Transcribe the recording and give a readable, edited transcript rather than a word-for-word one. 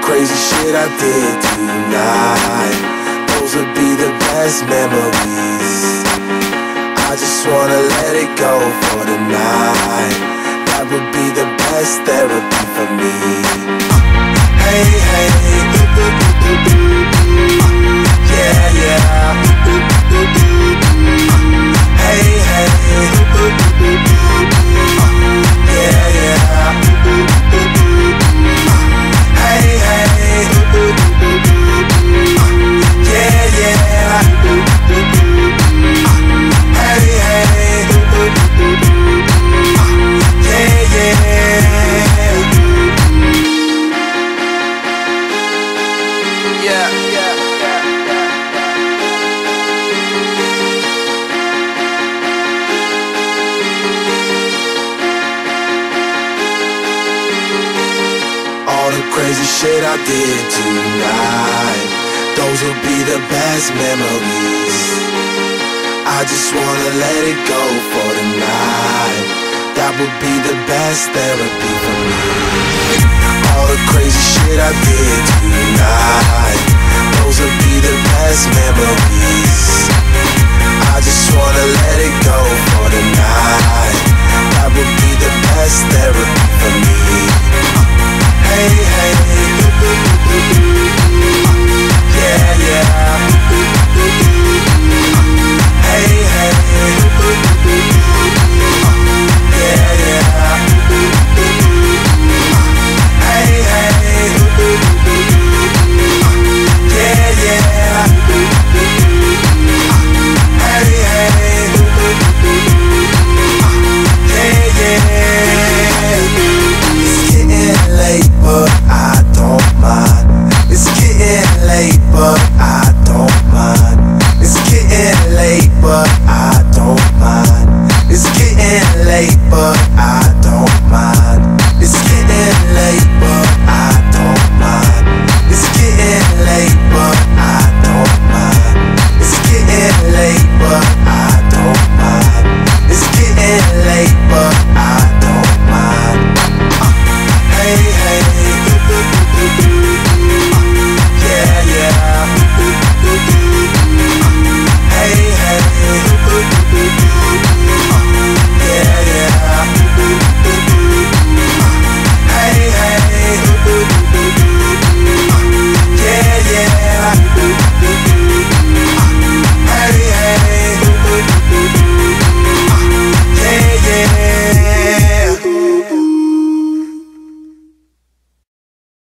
crazy shit I did tonight, those would be the best memories. I just wanna let it go for the night. That would be the best therapy for me. Hey, hey, yeah, yeah. Hey, hey, yeah, yeah. Hey, hey, yeah, yeah. Hey, hey, yeah, yeah. Yeah, yeah, yeah, yeah. All the crazy shit I did tonight, those will be the best memories. I just wanna let it go for the night. That would be the best therapy for me. All the crazy shit I did tonight, those will be the best memories.